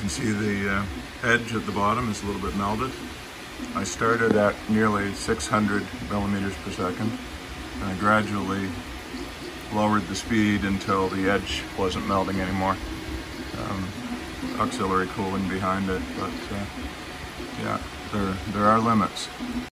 can see the edge at the bottom is a little bit melted. I started at nearly 600 millimeters per second, and I gradually lowered the speed until the edge wasn't melting anymore. Auxiliary cooling behind it, but yeah, there are limits.